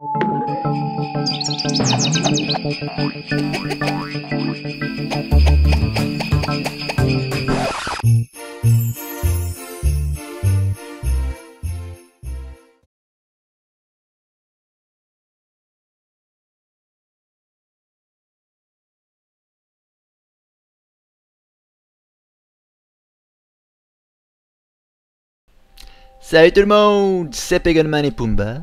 Salut tout le monde, c'est Peganman et Pumba.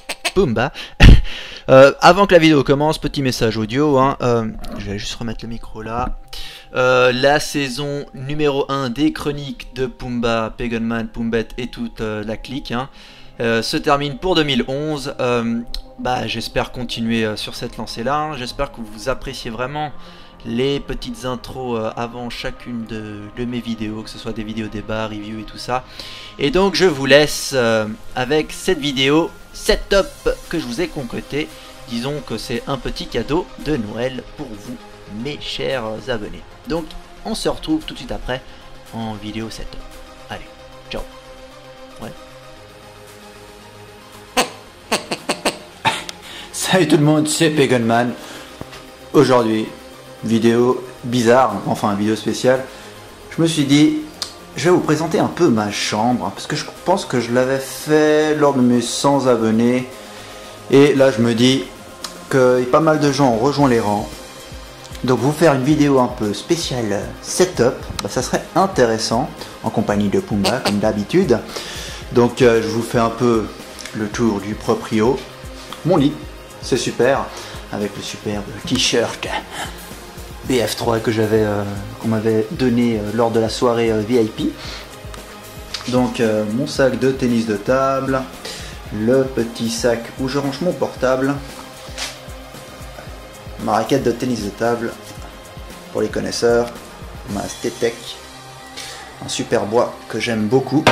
Avant que la vidéo commence, petit message audio, hein, je vais juste remettre le micro là. La saison numéro 1 des chroniques de Pumba, Peganman, Pumbet et toute la clique hein, se termine pour 2011. J'espère continuer sur cette lancée là, hein. J'espère que vous appréciez vraiment les petites intros avant chacune de mes vidéos, que ce soit des vidéos débat, review et tout ça. Et donc je vous laisse avec cette vidéo setup que je vous ai concocté. Disons que c'est un petit cadeau de Noël pour vous, mes chers abonnés. Donc on se retrouve tout de suite après en vidéo setup. Allez, ciao. Ouais. Salut tout le monde, c'est Peganman. Aujourd'hui, vidéo bizarre, enfin vidéo spéciale. Je me suis dit, je vais vous présenter un peu ma chambre, parce que je pense que je l'avais fait lors de mes 100 abonnés. Et là je me dis que pas mal de gens ont rejoint les rangs. Donc vous faire une vidéo un peu spéciale setup, ça serait intéressant, en compagnie de Pumba comme d'habitude. Donc je vous fais un peu le tour du proprio. Mon lit, c'est super, avec le superbe t-shirt BF3 que qu'on m'avait donné lors de la soirée VIP. Donc mon sac de tennis de table, le petit sac où je range mon portable, ma raquette de tennis de table pour les connaisseurs, ma Stetec, un super bois que j'aime beaucoup,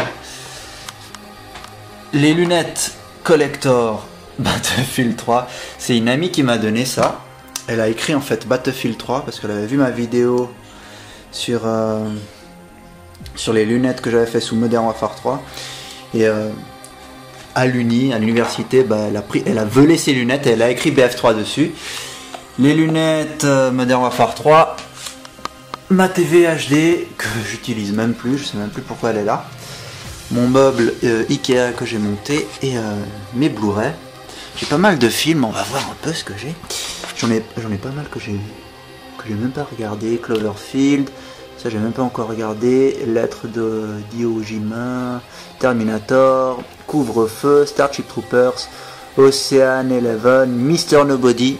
les lunettes collector Battlefield 3, c'est une amie qui m'a donné ça. Elle a écrit en fait Battlefield 3 parce qu'elle avait vu ma vidéo sur les lunettes que j'avais fait sous Modern Warfare 3. Et à l'université, elle a volé ses lunettes et elle a écrit BF3 dessus. Les lunettes Modern Warfare 3, ma TV HD que j'utilise même plus, je sais même plus pourquoi elle est là. Mon meuble Ikea que j'ai monté et mes Blu-ray. J'ai pas mal de films, on va voir un peu ce que j'ai. J'en ai pas mal que j'ai même pas regardé. Cloverfield, ça j'ai même pas encore regardé. Lettre de Iwo Jima, Terminator, Couvre-feu, Starship Troopers, Ocean Eleven, Mr. Nobody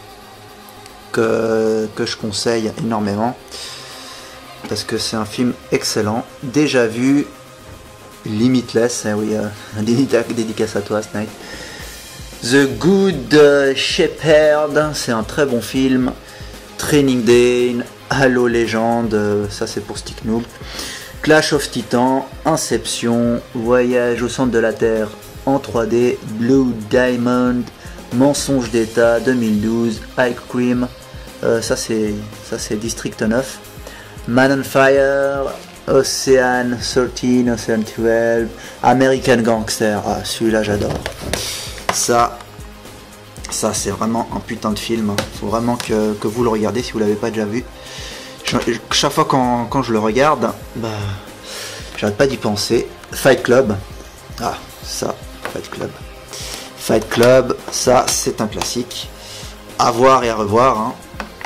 que je conseille énormément parce que c'est un film excellent. Déjà vu, Limitless, oui, dédicace à toi Snake. The Good Shepherd, c'est un très bon film. Training Day, Halo Legend, ça c'est pour Stick Noob. Clash of Titans, Inception, Voyage au centre de la Terre en 3D, Blue Diamond, Mensonge d'État 2012, Ice Cream, ça c'est District 9. Man on Fire, Ocean 13, Ocean 12, American Gangster, ah, celui-là j'adore. Ça c'est vraiment un putain de film. Faut vraiment que vous le regardez si vous l'avez pas déjà vu. Chaque fois quand je le regarde, j'arrête pas d'y penser. Fight Club, ah ça, Fight Club, ça c'est un classique. À voir et à revoir. Hein.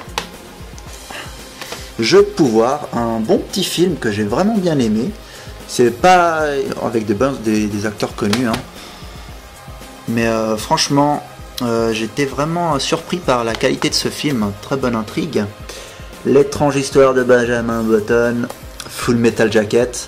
Jeu de pouvoir, un bon petit film que j'ai vraiment bien aimé. C'est pas avec des acteurs connus. Hein. Mais franchement, j'étais vraiment surpris par la qualité de ce film, très bonne intrigue. L'étrange histoire de Benjamin Button, Full Metal Jacket.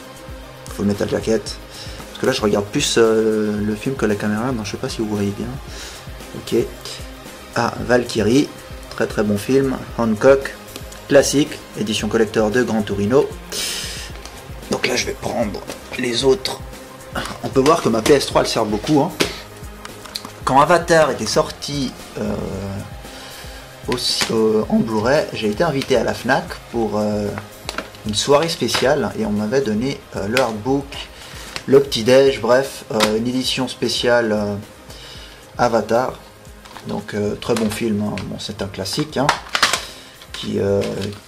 Parce que là je regarde plus le film que la caméra, donc je sais pas si vous voyez bien. Ok. Ah, Valkyrie, très très bon film. Hancock, classique, édition collector de Gran Torino. Donc là je vais prendre les autres. On peut voir que ma PS3 elle sert beaucoup. Hein. Quand Avatar était sorti en Blu-ray, j'ai été invité à la FNAC pour une soirée spéciale et on m'avait donné le hardbook, le petit-déj, bref, une édition spéciale Avatar. Donc très bon film, hein. Bon, c'est un classique hein, qui a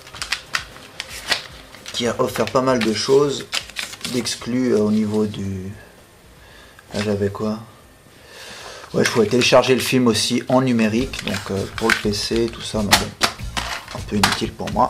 offert pas mal de choses d'exclus au niveau du... Là j'avais quoi? Ouais, je pouvais télécharger le film aussi en numérique, donc pour le PC, tout ça, mais bon, un peu inutile pour moi.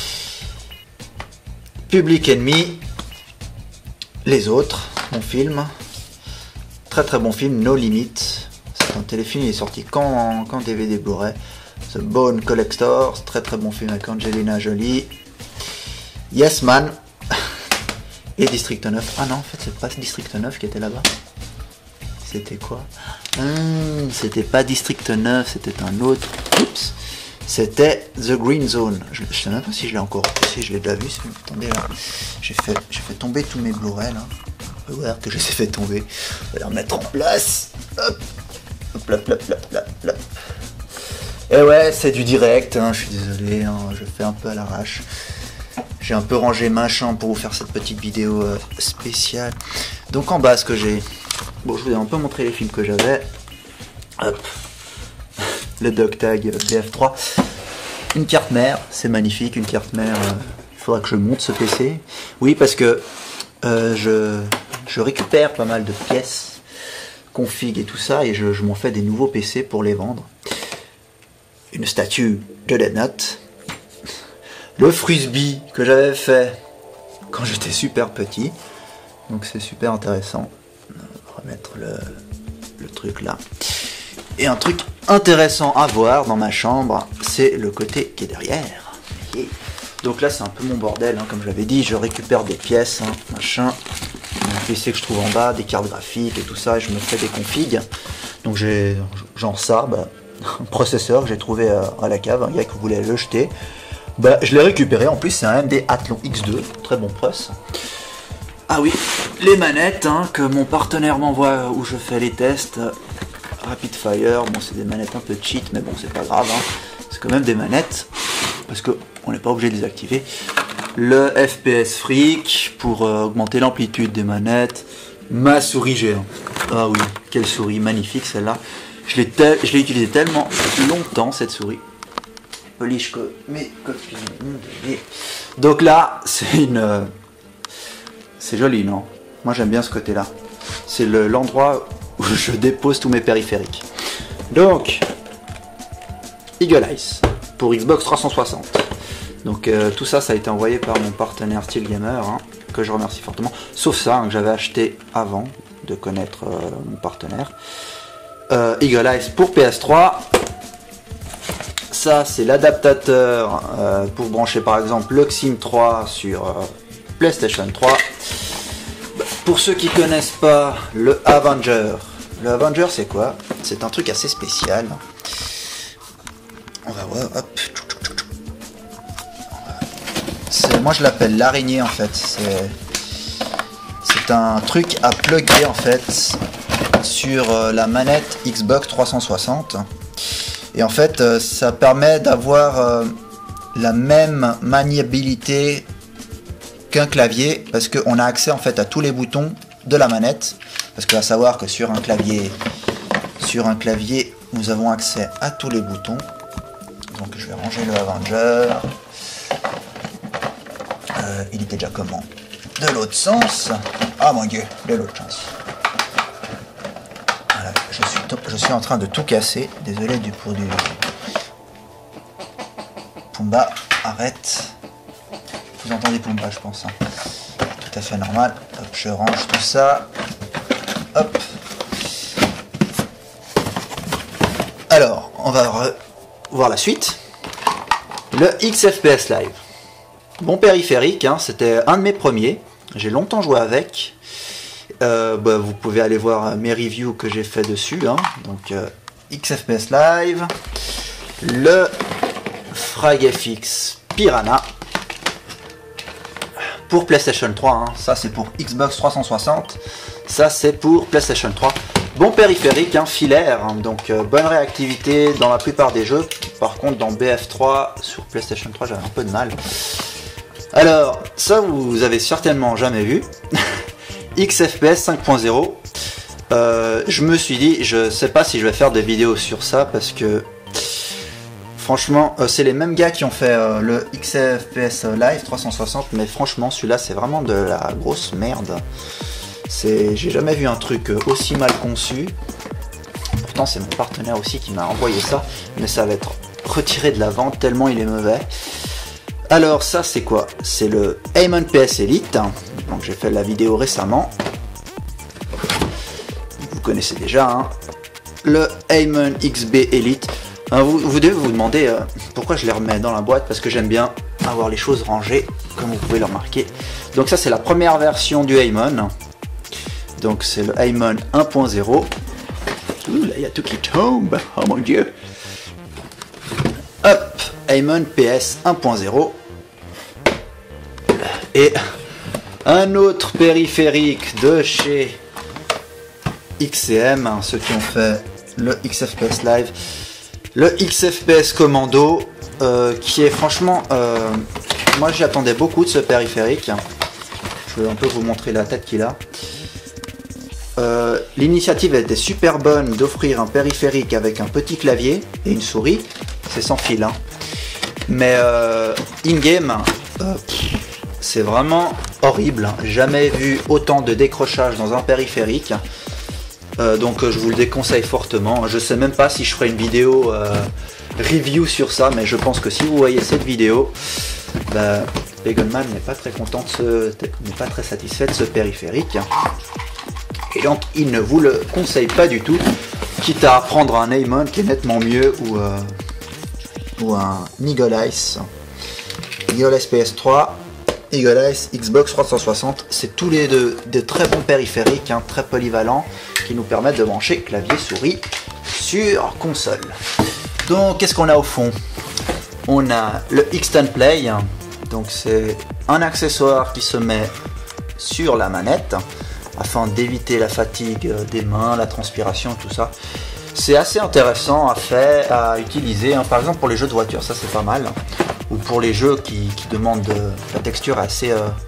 Public Enemy, les autres, mon film, très très bon film, No Limit. C'est un téléfilm, il est sorti quand DVD Blu-ray. The Bone Collector, très très bon film avec Angelina Jolie. Yes Man et District 9. Ah non, en fait c'est pas District 9 qui était là-bas. C'était quoi? C'était pas District 9, c'était un autre. Oups. C'était The Green Zone. Je sais même pas si je l'ai encore. Si je l'ai déjà vu. Attendez là. J'ai fait tomber tous mes Blu-ray là. On peut voir que je les ai fait tomber. On va les remettre en place. Hop. Hop, hop, hop, hop, hop, hop. Et ouais, c'est du direct. Hein, je suis désolé. Hein, je fais un peu à l'arrache. J'ai un peu rangé ma chambre pour vous faire cette petite vidéo spéciale. Donc en bas, ce que j'ai... Bon, je vous ai un peu montré les films que j'avais. Hop. Le DocTag BF3. Une carte mère, c'est magnifique. Une carte mère, il faudra que je monte ce PC. Oui, parce que je récupère pas mal de pièces, config et tout ça, et je m'en fais des nouveaux PC pour les vendre. Une statue de Dead Note. Le frisbee que j'avais fait quand j'étais super petit. Donc c'est super intéressant. On va remettre le truc là. Et un truc intéressant à voir dans ma chambre, c'est le côté qui est derrière. Et donc là c'est un peu mon bordel, hein, comme j'avais dit, je récupère des pièces, hein, machin, un PC que je trouve en bas, des cartes graphiques et tout ça, et je me fais des configs. Donc j'ai genre ça, un processeur que j'ai trouvé à la cave, un gars qui voulait le jeter. Je l'ai récupéré, en plus c'est un AMD Athlon X2, très bon process. Ah oui, les manettes hein, que mon partenaire m'envoie où je fais les tests. Rapid Fire, bon c'est des manettes un peu cheat, mais bon c'est pas grave, hein. C'est quand même des manettes, parce qu'on n'est pas obligé de les activer. Le FPS Freak, pour augmenter l'amplitude des manettes. Ma souris géante. Ah oui, quelle souris magnifique celle-là. Je l'ai utilisée tellement longtemps cette souris. Polish que mes copines. Donc là, c'est une... c'est joli, non? Moi j'aime bien ce côté-là. C'est l'endroit où je dépose tous mes périphériques. Donc, Eagle Eyes pour Xbox 360. Donc tout ça, ça a été envoyé par mon partenaire Steel Gamer, hein, que je remercie fortement. Sauf ça, hein, que j'avais acheté avant de connaître mon partenaire. Eagle Eyes pour PS3. Ça, c'est l'adaptateur pour brancher par exemple le Xim 3 sur PlayStation 3. Pour ceux qui connaissent pas le Avenger c'est quoi? C'est un truc assez spécial. On va voir, hop. Moi je l'appelle l'araignée en fait. C'est un truc à plugger en fait sur la manette Xbox 360. Et en fait ça permet d'avoir la même maniabilité qu'un clavier, parce qu'on a accès en fait à tous les boutons de la manette, parce que à savoir que sur un clavier nous avons accès à tous les boutons. Donc je vais ranger le Avenger. Il était déjà comment? De l'autre sens. Ah mon dieu, de l'autre sens. Voilà, je suis en train de tout casser. Désolé pour du... Pumba, arrête. Vous entendez Pumba, je pense. Hein. Tout à fait normal. Hop, je range tout ça. Hop. Alors, on va voir la suite. Le XFPS Live. Bon périphérique, hein, c'était un de mes premiers. J'ai longtemps joué avec. Vous pouvez aller voir mes reviews que j'ai fait dessus. Hein. Donc, XFPS Live. Le FragFX Piranha. Pour PlayStation 3, hein. Ça c'est pour Xbox 360, ça c'est pour PlayStation 3. Bon périphérique, hein, filaire, hein. Donc bonne réactivité dans la plupart des jeux. Par contre dans BF3 sur PlayStation 3 j'avais un peu de mal. Alors ça vous avez certainement jamais vu. XFPS 5.0. je me suis dit, je sais pas si je vais faire des vidéos sur ça parce que franchement, c'est les mêmes gars qui ont fait le XFPS Live 360, mais franchement, celui-là, c'est vraiment de la grosse merde. J'ai jamais vu un truc aussi mal conçu. Pourtant, c'est mon partenaire aussi qui m'a envoyé ça, mais ça va être retiré de la vente tellement il est mauvais. Alors ça, c'est quoi? C'est le Aimon PS Elite. Donc j'ai fait la vidéo récemment. Vous connaissez déjà, hein. Le Aimon XB Elite. Vous devez vous demander pourquoi je les remets dans la boîte, parce que j'aime bien avoir les choses rangées, comme vous pouvez le remarquer. Donc ça, c'est la première version du Aimon. Donc c'est le Aimon 1.0. Ouh, là il y a tout qui tombe. Oh mon dieu. Hop, Aimon PS 1.0. Et un autre périphérique de chez XCM, ceux qui ont fait le XFPS Live. Le XFPS Commando, qui est franchement... moi j'y attendais beaucoup de ce périphérique. Je vais un peu vous montrer la tête qu'il a. L'initiative était super bonne d'offrir un périphérique avec un petit clavier et une souris. C'est sans fil, hein. Mais in-game, c'est vraiment horrible. Jamais vu autant de décrochage dans un périphérique. Donc je vous le déconseille fortement. Je sais même pas si je ferai une vidéo review sur ça, mais je pense que si vous voyez cette vidéo, Begonman n'est pas très content, n'est pas très satisfait de ce périphérique. Et donc il ne vous le conseille pas du tout, quitte à prendre un Aimon qui est nettement mieux ou un Eagle Ice PS3, Eagle Ice, Xbox 360, c'est tous les deux de très bons périphériques, hein, très polyvalents, qui nous permettent de brancher clavier souris sur console. Donc qu'est-ce qu'on a au fond? On a le X10 Play, donc c'est un accessoire qui se met sur la manette afin d'éviter la fatigue des mains, la transpiration, tout ça. C'est assez intéressant à utiliser, hein. Par exemple pour les jeux de voiture, ça c'est pas mal. Ou pour les jeux qui demandent la texture assez...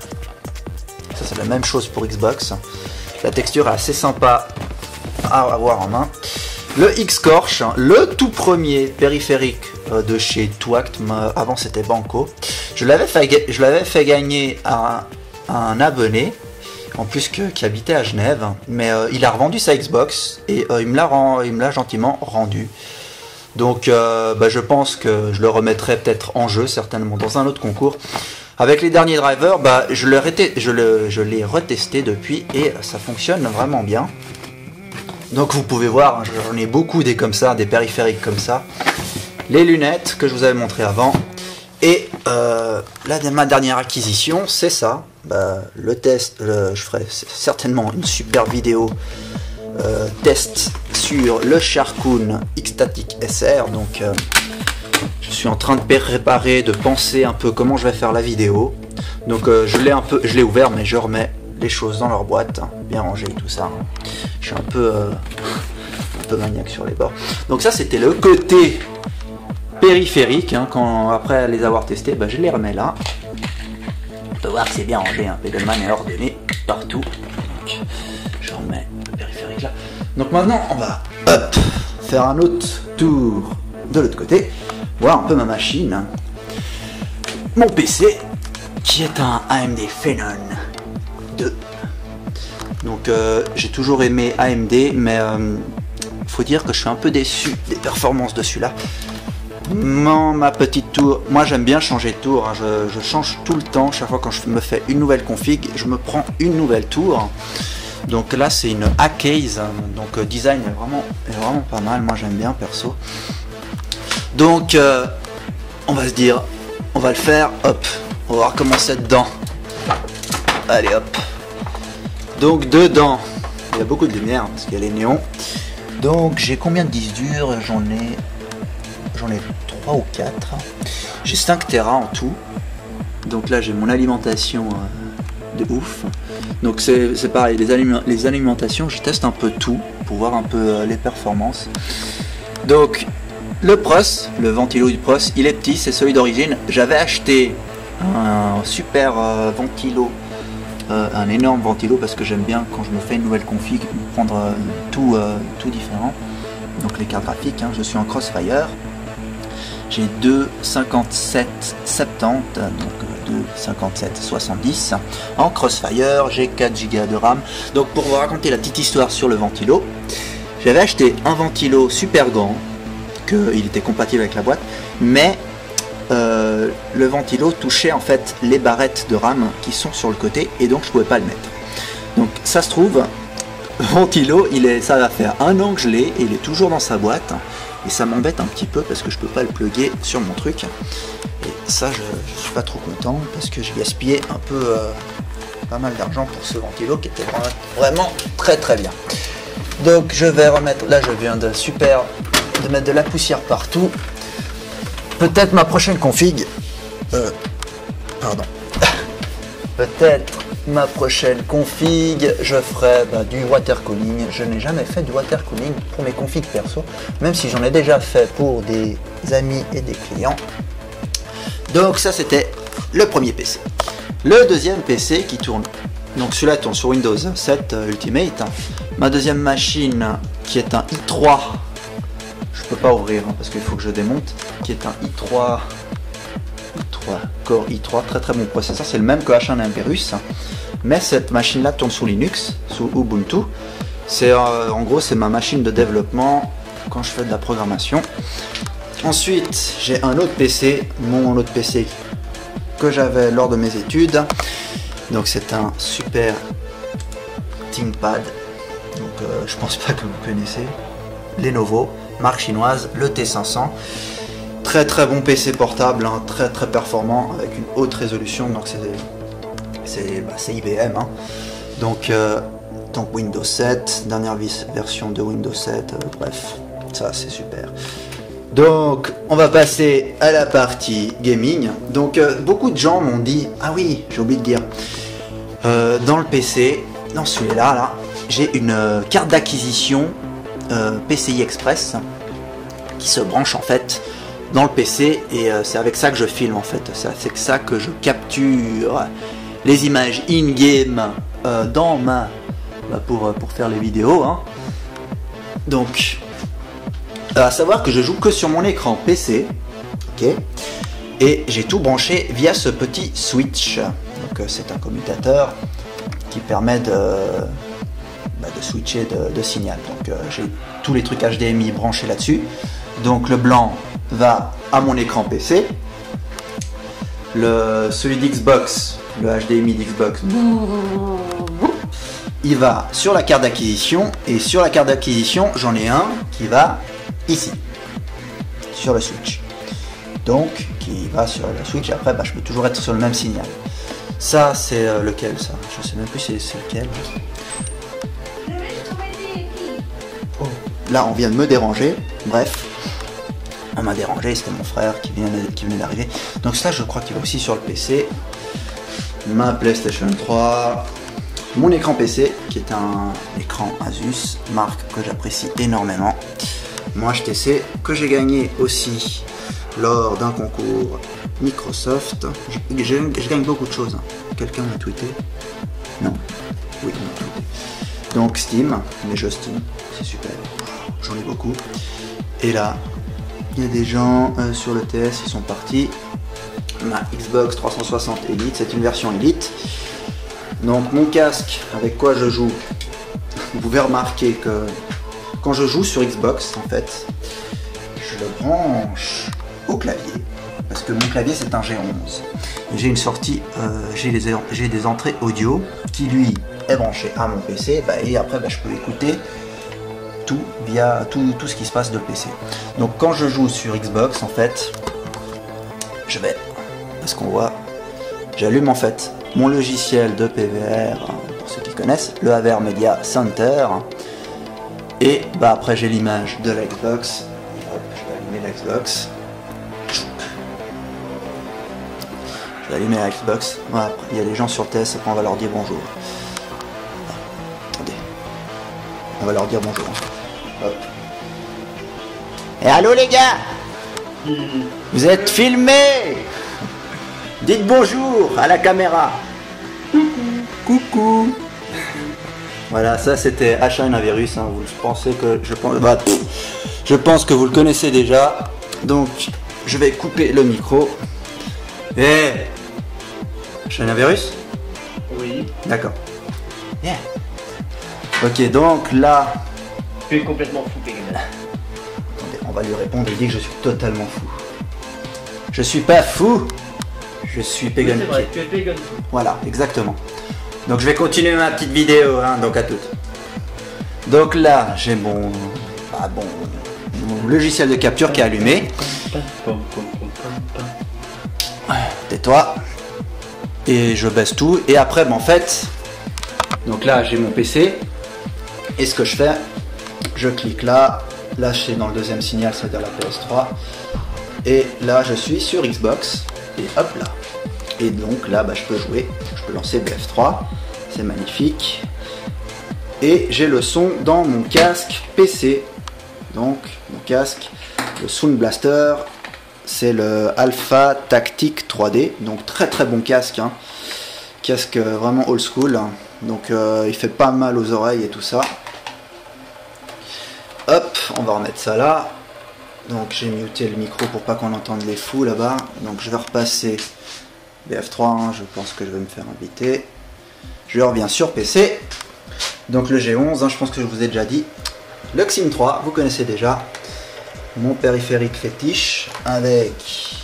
ça c'est la même chose pour Xbox. La texture est assez sympa à avoir en main. Le X-Corch, le tout premier périphérique de chez Twact, avant c'était Banco. Je l'avais fait gagner à un abonné, en plus qui habitait à Genève, mais il a revendu sa Xbox et il me l'a gentiment rendu. Donc je pense que je le remettrai peut-être en jeu, certainement dans un autre concours. Avec les derniers drivers, je l'ai retesté depuis et ça fonctionne vraiment bien. Donc vous pouvez voir, j'en ai beaucoup des comme ça, des périphériques comme ça. Les lunettes que je vous avais montré avant. Et ma dernière acquisition, c'est ça. Le test, je ferai certainement une super vidéo test sur le Sharkoon X-Static SR. Donc je suis en train de préparer, de penser un peu comment je vais faire la vidéo. Donc je l'ai ouvert, mais je remets les choses dans leur boîte, hein, bien rangé tout ça. Je suis un peu maniaque sur les bords. Donc ça c'était le côté périphérique, hein, après les avoir testés, je les remets là. On peut voir que c'est bien rangé, hein. Begonman est ordonné partout. Donc, je remets le périphérique là. Donc maintenant on va faire un autre tour de l'autre côté, voir un peu ma machine. Mon PC qui est un AMD Phenon 2. Donc j'ai toujours aimé AMD, mais faut dire que je suis un peu déçu des performances de celui-là. Ma petite tour, moi j'aime bien changer de tour, hein. Je change tout le temps. Chaque fois quand je me fais une nouvelle config, je me prends une nouvelle tour. Donc là c'est une A-Case, donc design est vraiment pas mal, moi j'aime bien perso. Donc on va se dire, on va le faire, hop, on va voir comment c'est dedans. Allez hop. Donc dedans, il y a beaucoup de lumière parce qu'il y a les néons. Donc j'ai combien de disques durs? J'en ai 3 ou 4. J'ai 5 Tera en tout. Donc là j'ai mon alimentation de ouf. Donc c'est pareil, les alimentations, je teste un peu tout pour voir un peu les performances. Donc le pros, le ventilo du pros, il est petit, c'est celui d'origine. J'avais acheté un super ventilo un énorme ventilo parce que j'aime bien quand je me fais une nouvelle config prendre tout différent. Donc les cartes graphiques, hein, je suis en Crossfire. J'ai deux 5770, donc deux 5770 en Crossfire. J'ai 4 Go de RAM. Donc pour vous raconter la petite histoire sur le ventilo, j'avais acheté un ventilo super grand, il était compatible avec la boîte, mais le ventilo touchait en fait les barrettes de RAM qui sont sur le côté et donc je pouvais pas le mettre. Donc ça se trouve, ventilo, ça va faire 1 an que je l'ai et il est toujours dans sa boîte et ça m'embête un petit peu parce que je peux pas le plugger sur mon truc et ça je suis pas trop content parce que j'ai gaspillé un peu pas mal d'argent pour ce ventilo qui était vraiment très très bien. Donc je vais remettre, là je viens de mettre de la poussière partout. Peut-être ma prochaine config, peut-être ma prochaine config, je ferai du water cooling. Je n'ai jamais fait du water cooling pour mes configs perso, même si j'en ai déjà fait pour des amis et des clients. Donc ça c'était le premier PC. Le deuxième PC qui tourne, donc celui-là tourne sur Windows 7 Ultimate. Ma deuxième machine qui est un i3, je peux pas ouvrir parce qu'il faut que je démonte, qui est un i3 Core i3, très très bon processeur, c'est le même que H1 Iberus, mais cette machine là tourne sous Linux, sous Ubuntu. C'est en gros c'est ma machine de développement quand je fais de la programmation. Ensuite j'ai un autre PC, mon autre PC que j'avais lors de mes études, donc c'est un super ThinkPad, donc je pense pas que vous connaissez, Lenovo, marque chinoise, le T500. Très très bon PC portable, hein, très très performant avec une haute résolution, donc c'est IBM. Hein. Donc Windows 7, dernière version de Windows 7, bref, ça c'est super. Donc on va passer à la partie gaming. Donc beaucoup de gens m'ont dit, ah oui, j'ai oublié de dire, dans le PC, dans celui-là, là, j'ai une carte d'acquisition PCI Express qui se branche en fait dans le PC et c'est avec ça que je filme en fait, c'est avec ça que je capture les images in-game dans pour faire les vidéos. Hein. Donc à savoir que je joue que sur mon écran PC, ok, et j'ai tout branché via ce petit switch. Donc c'est un commutateur qui permet de switcher de signal. Donc j'ai tous les trucs HDMI branchés là-dessus. Donc le blanc va à mon écran PC, celui d'Xbox, le HDMI d'Xbox, il va sur la carte d'acquisition, et sur la carte d'acquisition j'en ai un qui va ici sur le switch, donc qui va sur le switch et après je peux toujours être sur le même signal. Ça c'est lequel, ça je sais même plus c'est lequel. Oh, là on vient de me déranger, bref. On m'a dérangé, c'était mon frère qui venait d'arriver. Donc ça je crois qu'il va aussi sur le PC. Ma PlayStation 3. Mon écran PC qui est un écran Asus, marque que j'apprécie énormément. Mon HTC que j'ai gagné aussi lors d'un concours Microsoft. Je gagne beaucoup de choses. Quelqu'un m'a tweeté? Non. Oui, on m'a tweeté. Donc Steam, les jeux Steam, c'est super. J'en ai beaucoup. Et là, il y a des gens sur le TS, ils sont partis. Ma Xbox 360 Elite, c'est une version Elite. Donc mon casque, avec quoi je joue, vous pouvez remarquer que quand je joue sur Xbox, en fait, je le branche au clavier. Parce que mon clavier c'est un G11. J'ai une sortie, j'ai des entrées audio qui lui est branché à mon PC, et après je peux écouter tout via tout ce qui se passe de PC. Donc quand je joue sur Xbox, en fait, je vais, parce qu'on voit, j'allume en fait mon logiciel de PVR, pour ceux qui connaissent, le AVR Media Center, et après j'ai l'image de la Xbox. Hop, je vais allumer la Xbox. Je vais allumer la Xbox. Voilà, après, il y a des gens sur TS, après on va leur dire bonjour. Attendez, on va leur dire bonjour. Hop. Et allô les gars, vous êtes filmés. Dites bonjour à la caméra. Coucou. Voilà, ça c'était H1N1virus, hein. Vous pensez que je pense que vous le connaissez déjà. Donc je vais couper le micro. H1N1virus? Oui. D'accord. Yeah. Ok, donc là. Tu es complètement fou, Pegan. Attendez, on va lui répondre. Il dit que je suis totalement fou. Je suis pas fou. Je suis Pegan. C'est vrai, tu es Pegan fou. Voilà, exactement. Donc je vais continuer ma petite vidéo, hein, donc à toutes. Donc là, j'ai mon logiciel de capture qui est allumé. Tais-toi. Et je baisse tout. Et après, en fait, donc là, j'ai mon PC. Et ce que je fais, je clique là. Là, c'est dans le deuxième signal, c'est-à-dire la PS3. Et là, je suis sur Xbox. Et hop là. Et donc là, je peux jouer. Je peux lancer BF3. C'est magnifique. Et j'ai le son dans mon casque PC. Donc, mon casque, le Sound Blaster. C'est le Alpha Tactic 3D. Donc, très très bon casque. Hein. Casque vraiment old school. Donc, il fait pas mal aux oreilles et tout ça. Hop, on va remettre ça là. Donc, j'ai muté le micro pour pas qu'on entende les fous là-bas. Donc, je vais repasser BF3. Hein. Je pense que je vais me faire inviter. Je reviens sur PC. Donc, le G11, hein, je pense que je vous ai déjà dit. Le XIM 3, vous connaissez déjà. Mon périphérique fétiche avec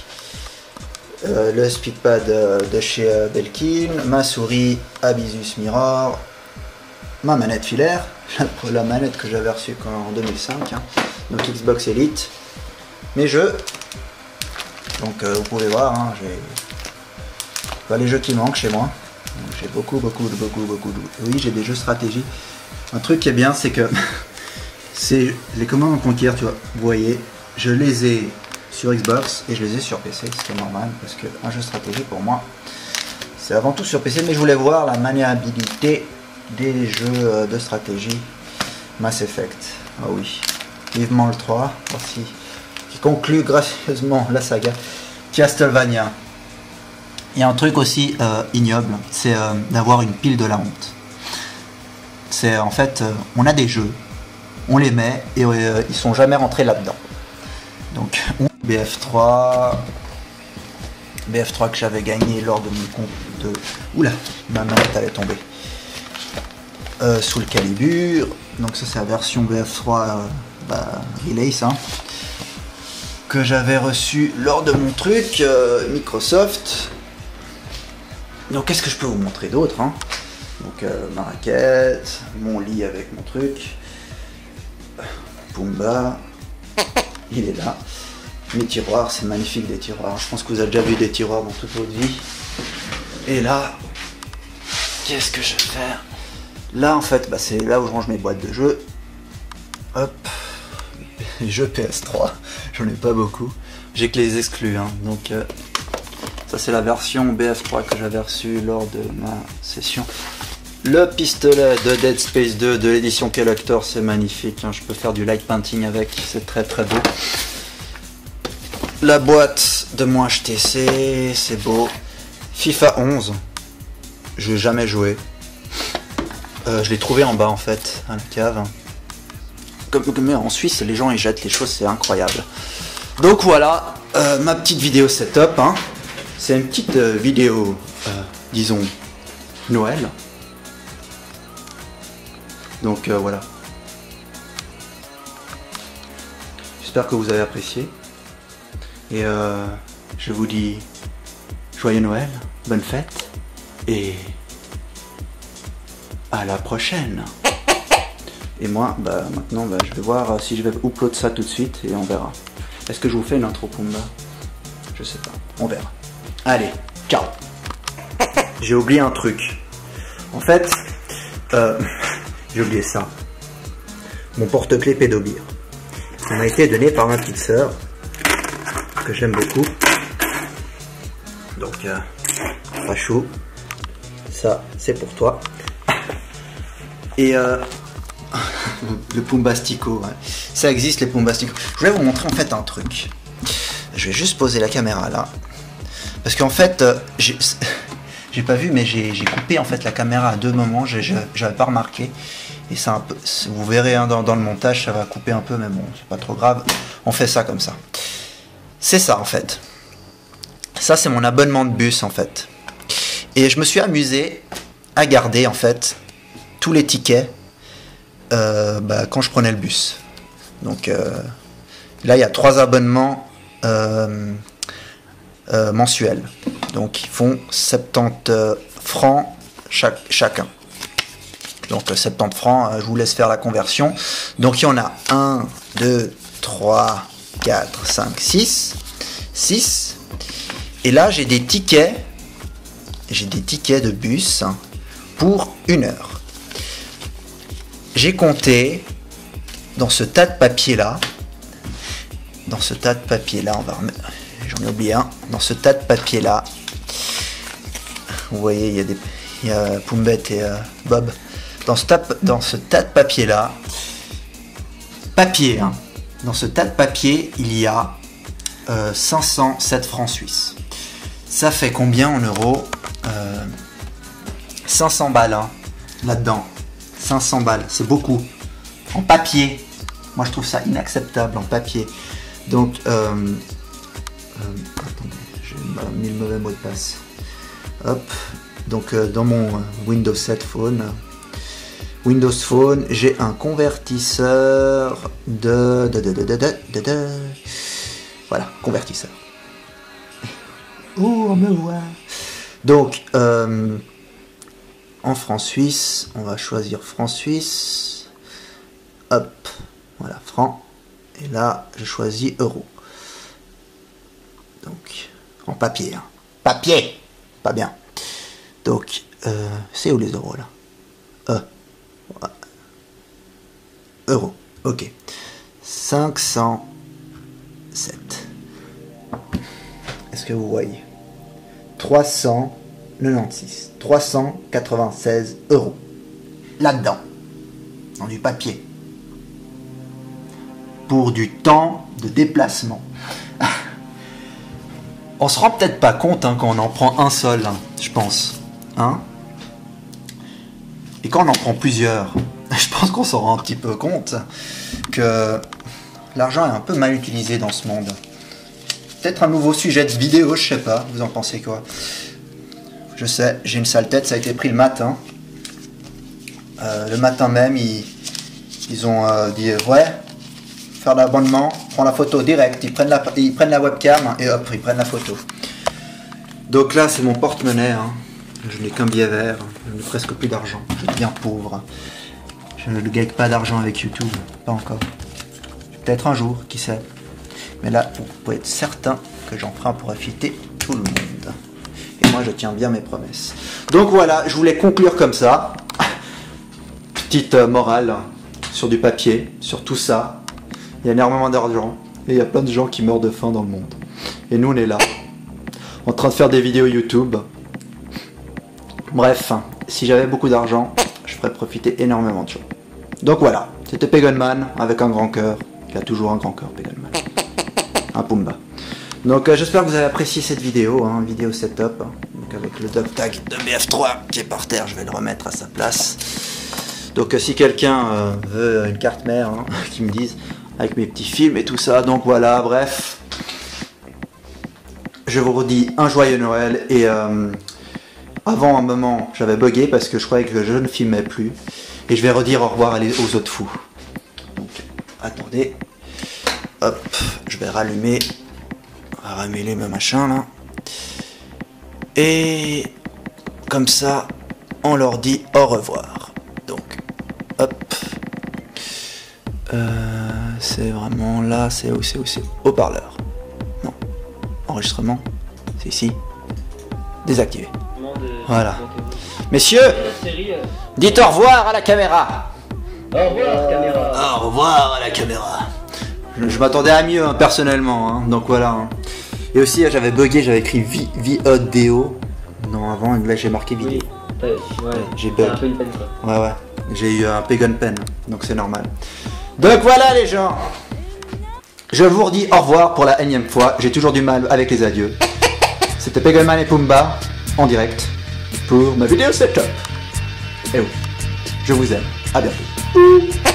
le speedpad de chez Belkin, ma souris Abisus Mirror, ma manette filaire, la manette que j'avais reçue en 2005, hein, donc Xbox Elite, mes jeux. Donc vous pouvez voir, hein, j'ai les jeux qui manquent chez moi. J'ai beaucoup de... Oui, j'ai des jeux stratégie. Un truc qui est bien, c'est que c'est les commandes Conquer, tu vois, vous voyez, je les ai sur Xbox et je les ai sur PC, c'est normal, parce qu'un jeu stratégie pour moi, c'est avant tout sur PC, mais je voulais voir la maniabilité des jeux de stratégie Mass Effect. Ah oui, vivement le 3, voici, qui conclut gracieusement la saga Castlevania. Il y a un truc aussi ignoble, c'est d'avoir une pile de la honte. C'est en fait, on a des jeux, on les met et ils sont jamais rentrés là-dedans. Donc BF3 que j'avais gagné lors de mon compte de... Oula, ma manette allait tomber. Sous le Calibur. Donc ça c'est la version BF3 Release, hein, que j'avais reçu lors de mon truc Microsoft. Donc qu'est-ce que je peux vous montrer d'autre, hein? Donc ma raquette, mon lit avec mon truc. Pumba, il est là. Mes tiroirs, c'est magnifique des tiroirs. Je pense que vous avez déjà vu des tiroirs dans toute votre vie. Et là, qu'est-ce que je vais faire? Là, en fait, c'est là où je range mes boîtes de jeux. Hop, les jeux PS3, j'en ai pas beaucoup. J'ai que les exclus, hein. Donc ça c'est la version BF3 que j'avais reçue lors de ma session. Le pistolet de Dead Space 2 de l'édition Collector, c'est magnifique, hein. Je peux faire du light painting avec, c'est très très beau. La boîte de mon HTC, c'est beau. FIFA 11, je n'ai jamais joué. Je l'ai trouvé en bas en fait, à la cave. Mais en Suisse, les gens ils jettent les choses, c'est incroyable. Donc voilà, ma petite vidéo setup, hein. C'est une petite vidéo, disons, Noël. Donc voilà. J'espère que vous avez apprécié. Et je vous dis joyeux Noël, bonne fête et à la prochaine. Et moi, maintenant, je vais voir si je vais upload ça tout de suite et on verra. Est-ce que je vous fais une intro Pumba? Je sais pas, on verra. Allez, ciao. J'ai oublié un truc. En fait, j'ai oublié ça. Mon porte-clés Pédobir. Ça m'a été donné par ma petite sœur, que j'aime beaucoup. Donc, Rachou, ça c'est pour toi. Et le Pumbastico, ouais. Ça existe les Pumbastico. Je vais vous montrer en fait un truc. Je vais juste poser la caméra là. Parce qu'en fait, j'ai j'ai pas vu, mais j'ai coupé en fait la caméra à 2 moments, j'avais pas remarqué. Et c'est un peu, vous verrez hein, dans le montage, ça va couper un peu, mais bon, c'est pas trop grave. On fait ça comme ça. C'est ça en fait. Ça c'est mon abonnement de bus en fait. Et je me suis amusé à garder en fait tous les tickets quand je prenais le bus. Donc là il y a 3 abonnements mensuels. Donc ils font 70 francs chacun. Donc 70 francs, je vous laisse faire la conversion. Donc il y en a 1, 2, 3, 4, 5, 6. 6. Et là j'ai des tickets. J'ai des tickets de bus pour 1 heure. J'ai compté dans ce tas de papier là. Dans ce tas de papier là, on va remettre. J'en ai oublié un. Dans ce tas de papier là. Vous voyez, il y a Poumbette et Bob. Dans ce tas de papier là. Papier, hein. Dans ce tas de papier, il y a 507 francs suisses. Ça fait combien en euros 500 balles hein, là-dedans. 500 balles, c'est beaucoup. En papier. Moi je trouve ça inacceptable en papier. Donc, attendez, j'ai mis le mauvais mot de passe. Hop. Donc dans mon Windows 7 Phone, j'ai un convertisseur voilà, convertisseur. Oh, on me voit. Donc, en francs suisses, on va choisir francs suisses. Hop, voilà, francs. Et là, je choisis euros. Donc, en papier. Hein. Papier, pas bien. Donc, c'est où les euros là euros, ok. 507. Est-ce que vous voyez 396 euros là-dedans, dans du papier, pour du temps de déplacement. On se rend peut-être pas compte hein, quand on en prend un seul, hein, je pense. Hein, et quand on en prend plusieurs, je pense qu'on s'en rend un petit peu compte que l'argent est un peu mal utilisé dans ce monde. Peut-être un nouveau sujet de vidéo, je sais pas, vous en pensez quoi? Je sais, j'ai une sale tête, ça a été pris le matin. Le matin même, ils ont dit ouais, faire l'abonnement, prends la photo direct, ils prennent la webcam et hop, ils prennent la photo. Donc là, c'est mon porte-monnaie, hein. Je n'ai qu'un billet vert, je n'ai presque plus d'argent, je deviens pauvre. Je ne gagne pas d'argent avec YouTube, pas encore. Peut-être un jour, qui sait. Mais là, vous pouvez être certain que j'en ferai pour profiter tout le monde. Et moi, je tiens bien mes promesses. Donc voilà, je voulais conclure comme ça. Petite morale sur du papier, sur tout ça. Il y a énormément d'argent. Et il y a plein de gens qui meurent de faim dans le monde. Et nous, on est là, en train de faire des vidéos YouTube. Bref, si j'avais beaucoup d'argent, je ferais profiter énormément de gens. Donc voilà, c'était Pegonman avec un grand cœur. Il a toujours un grand cœur, Pegonman. Un Pumba. Donc j'espère que vous avez apprécié cette vidéo, hein, vidéo setup. Donc avec le dog tag de BF3 qui est par terre, je vais le remettre à sa place. Donc si quelqu'un veut une carte mère, hein, qui me dise, avec mes petits films et tout ça. Donc voilà, bref. Je vous redis un joyeux Noël et... avant un moment, j'avais bugué parce que je croyais que je ne filmais plus. Et je vais redire au revoir aux autres fous. Donc, attendez. Hop, je vais rallumer. On va rallumer ma machin là. Et comme ça, on leur dit au revoir. Donc, hop. C'est vraiment là, c'est où? Haut-parleur. Non. Enregistrement. C'est ici. Désactivé. Voilà. Messieurs, dites au revoir à la caméra. Au revoir, caméra. Au revoir à la caméra. Je m'attendais à mieux, hein, personnellement. Hein, donc voilà. Hein. Et aussi, j'avais bugué, j'avais écrit VODO. Non, avant, là, j'ai marqué vidéo. Oui, ouais, j'ai bug. un peu une peine, quoi. Ouais. J'ai eu un Pegon Pen. Donc c'est normal. Donc voilà, les gens. Je vous redis au revoir pour la énième fois. J'ai toujours du mal avec les adieux. C'était Pegonman et Pumba en direct. pour ma vidéo setup. Et oui, je vous aime. À bientôt.